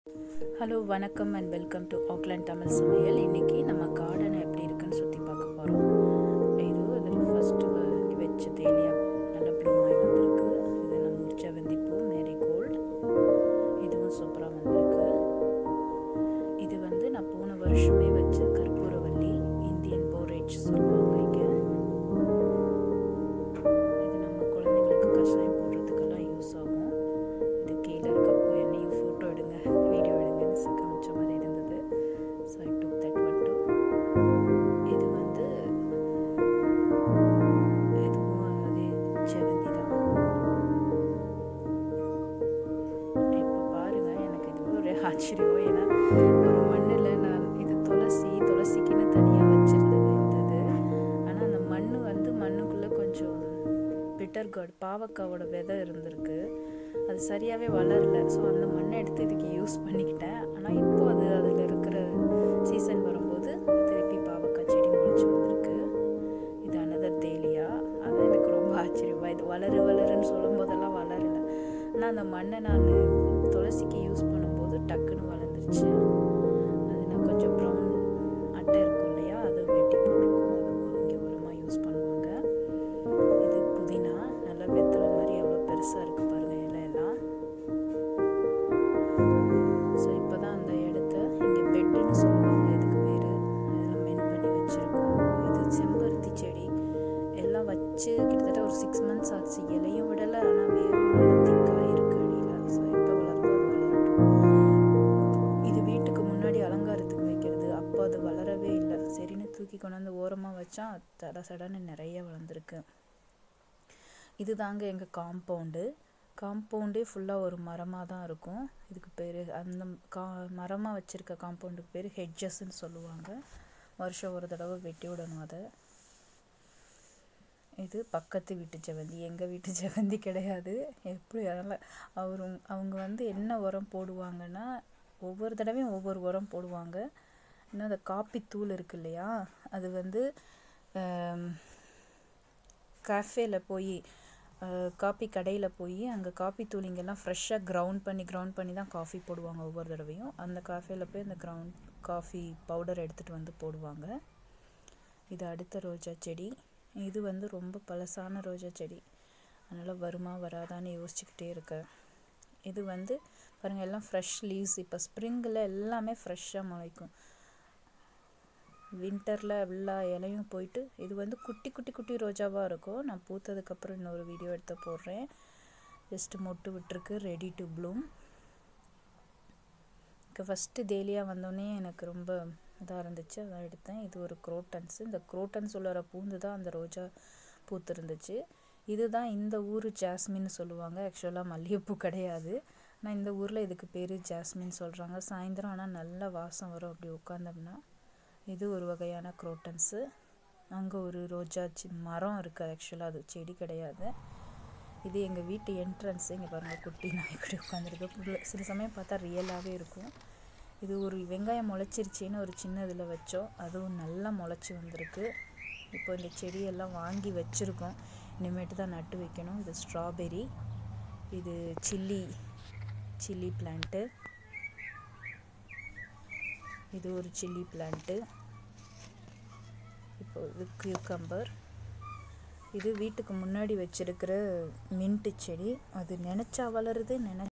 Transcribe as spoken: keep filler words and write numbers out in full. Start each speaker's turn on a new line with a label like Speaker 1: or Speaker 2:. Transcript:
Speaker 1: Hello வணக்கம் and welcome to Auckland Tamil சமையல். இன்றைக்கி நம்ம கார்டனை எப்படி இருக்குன்னு சுற்றி பார்க்க போகிறோம். இது இதில் ஃபஸ்ட்டு வச்ச தேலியா நல்ல ப்ளூமாய் வந்திருக்கு. இது நம்ம முர்ச்சவந்திப்பூ மேரிகோல்டு, இதுவும் சூப்பராக வந்திருக்கு. இது வந்து நான் போன வருஷமே வச்ச கற்பூரவல்லி, இந்தியன் போரேஜ் சொல்லுவாங்க இங்கே. இது நம்ம குழந்தைங்களுக்கு கஷாயம் போடுறதுக்கெல்லாம் யூஸ் ஆகும். இது கீழே இருக்கப்போ என்னையும் ஃபோட்டோ எடுங்க, வீடியோ எடுங்கன்னு காமிச்ச மாதிரி இருந்தது. So I took that one too. இது வந்து இதுவும் அதே செவந்தி தான். இப்போ பாருங்கள், எனக்கு இது ஒரு ஆச்சரியம். ஏன்னா ஒரு மண்ணில் நான் இது துளசி துளசிக்குன்னு தனியாக வச்சுருந்தது இருந்தது. ஆனால் அந்த மண் வந்து மண்ணுக்குள்ளே கொஞ்சம் பிட்டர் கார்டு பாவக்காவோட விதை இருந்திருக்கு. அது சரியாகவே வளரல. ஸோ அந்த மண்ணை எடுத்து இதுக்கு யூஸ் பண்ணிக்கிட்டேன். ஆனால் இப்போ அது அதில் இருக்கிற சீசன் வரும்போது திருப்பி பாவக்காய் செடி முளைச்சி வந்திருக்கு. இது அனதர் தேலியா. அதான் எனக்கு ரொம்ப ஆச்சரியமா, இது வளரு வளருன்னு சொல்லும் போதெல்லாம் வளரல. ஆனால் அந்த மண்ணை நான் துளசிக்கு யூஸ் பண்ணும்போது டக்குன்னு வளர்ந்துருச்சு. அது நான் கொஞ்சம் ப்ரௌன் அட்டை இருக்கும் இல்லையா, அதை வெட்டி போட்டிருக்கோம். அது இங்கே உரமாக யூஸ் பண்ணுவாங்க. இது புதினா, நல்லா வெத்தலை மாதிரி எவ்வளோ பெருசாக இருக்குது பாருங்கள் இலையெல்லாம். ஸோ இப்போ தான் அந்த இடத்த இங்கே பெட்டுன்னு சொல்லுவாங்க இதுக்கு பேர், அதெல்லாம் மென் பண்ணி வச்சுருக்கோம். இது செம்பருத்தி செடி எல்லாம் வச்சு கிட்டத்தட்ட ஒரு சிக்ஸ் மந்த்ஸ் ஆச்சு. இலையும் விடலை, ஆனால் வேறும் நல்லா திக்காக இருக்கு அடியில். ஸோ எப்போ வளருதோ அது வளரட்டும். இது வீட்டுக்கு முன்னாடி அலங்காரத்துக்கு வைக்கிறது. அப்போ அது வளரவே இல்லை. சரின்னு தூக்கி கொண்டாந்து ஓரமாக வச்சா தட சடன்னு நிறைய வளர்ந்துருக்கு. இது தாங்க எங்கள் காம்பவுண்டு. காம்பவுண்டே ஃபுல்லாக ஒரு மரமாக தான் இருக்கும். இதுக்கு பேர் அந்த கா மரமாக வச்சுருக்க காம்பவுண்டுக்கு பேர் ஹெட்ஜஸ்ன்னு சொல்லுவாங்க. வருஷம் ஒரு தடவை வெட்டி விடணும் அதை. இது பக்கத்து வீட்டு செவந்தி, எங்கள் வீட்டு செவந்தி கிடையாது. எப்படி அதனால் அவர் அவங்க வந்து என்ன உரம் போடுவாங்கன்னா, ஒவ்வொரு தடவையும் ஒவ்வொரு உரம் போடுவாங்க. இன்னும் அந்த காப்பி தூள் இருக்கு இல்லையா, அது வந்து கேஃபேல போய் காப்பி கடையில் போய் அங்கே காப்பி தூள் இங்கெல்லாம் ஃப்ரெஷ்ஷாக கிரவுண்ட் பண்ணி கிரவுண்ட் பண்ணி தான் காஃபி போடுவாங்க ஒவ்வொரு தடவையும். அந்த காஃபேல போய் அந்த கிரவுண்ட் காஃபி பவுடர் எடுத்துகிட்டு வந்து போடுவாங்க. இது அடுத்த ரோஜா செடி. இது வந்து ரொம்ப பழசான ரோஜா செடி, அதனால் வருமா வராதான்னு யோசிச்சுக்கிட்டே இருக்கேன். இது வந்து பாருங்கள், எல்லாம் ஃப்ரெஷ் லீவ்ஸ். இப்போ ஸ்ப்ரிங்கில் எல்லாமே ஃப்ரெஷ்ஷாக முளைக்கும். வின்டரில் எல்லா இலையும் போயிட்டு, இது வந்து குட்டி குட்டி குட்டி ரோஜாவாக இருக்கும். நான் பூத்ததுக்கப்புறம் இன்னொரு வீடியோ எடுத்து போடுறேன். ஜஸ்ட்டு மொட்டு விட்டுருக்கு, ரெடி டு ப்ளூம். இப்போ ஃபஸ்ட்டு தேலியா வந்தோடனே எனக்கு ரொம்ப இதாக இருந்துச்சு, அதான் எடுத்தேன். இது ஒரு குரோட்டன்ஸ். இந்த குரோட்டன்ஸ் உள்ள பூந்து தான் அந்த ரோஜா பூத்து இருந்துச்சு. இதுதான் இந்த ஊர் ஜாஸ்மின்னு சொல்லுவாங்க. ஆக்சுவலாக மல்லிகைப்பூ கிடையாது, ஆனால் இந்த ஊரில் இதுக்கு பேர் ஜாஸ்மின் சொல்கிறாங்க. சாயந்தரம் ஆனால் நல்ல வாசம் வரும் அப்படி உட்காந்தோம்னா. இது ஒரு வகையான குரோட்டன்ஸு. அங்கே ஒரு ரோஜா சி மரம் இருக்குது. ஆக்சுவலாக அது செடி கிடையாது. இது எங்கள் வீட்டு என்ட்ரன்ஸு. இங்கே பாருங்கள், குட்டி நாய்க்குடி உட்காந்துருக்கு. சில சமயம் பார்த்தா ரியலாகவே இருக்கும். இது ஒரு வெங்காயம் முளைச்சிருச்சின்னு ஒரு சின்ன இதில் வச்சோம், அதுவும் நல்லா முளைச்சி வந்திருக்கு. இப்போ இந்த செடியெல்லாம் வாங்கி வச்சுருக்கோம், இனிமேட்டு தான் நட்டு வைக்கணும். இது ஸ்ட்ராபெரி, இது சில்லி சில்லி பிளான்ட்டு, இது ஒரு சில்லி பிளான்ட்டு. இப்போ இது கியூக்கம்பர். இது வீட்டுக்கு முன்னாடி வச்சிருக்கிற மின்ட்டு செடி. அது நினச்சா வளருது, நினை